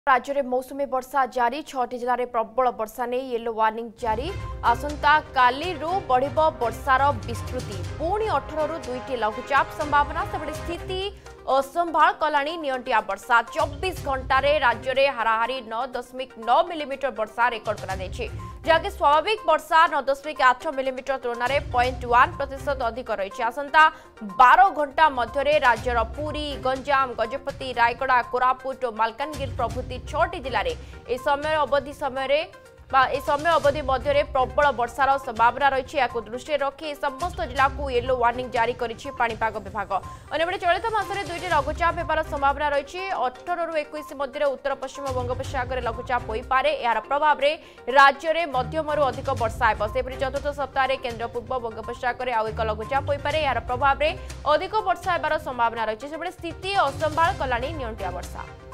राज्य में मौसुमी वर्षा जारी 6टी जिले में प्रबल वर्षा नहीं येलो वार्निंग जारी आसंता काली बढ़िबो वर्षार विस्तृति पुणी 18 रु 2टी लघुचाप संभावना से स्थिति असंभाल कलानी नियंटिया वर्षा 24 घंटे राज्य में हाराहारी 9.9 मिलीमीटर वर्षा रेकर्ड कर जहाँकि स्वाभाविक वर्षा 9.8 मिलीमीटर तुलन में 0.1% अधिक रही आसंता 12 घंटा मध्य राज्यर पुरी गंजाम गजपति रायगड़ा कोरापुट और मालकानगिरी प्रभृति 6टी जिले में समय अवधि मध्य प्रबल वर्षार संभावना रही दृष्टि रखी समस्त जिला को येलो वार्निंग जारी करिछि पाणीपाग विभाग। अन्यपटे चलित मासरे 2टी लघुचाप होबार संभावना रही 18 रु 21 मध्य उत्तर पश्चिम बंगोपसागर लघुचाप हो पारे यार प्रभाव में राज्य में मध्यमरू अधिक वर्षा हेब सेपरि चतुर्थ सप्ताह केन्द्र पूर्व बंगोपसागर आउ एक लघुचाप हो पारे यार प्रभाव में अधिक वर्षा होबार संभावना रही स्थिति असंभाल कलानी नियंटिया वर्षा।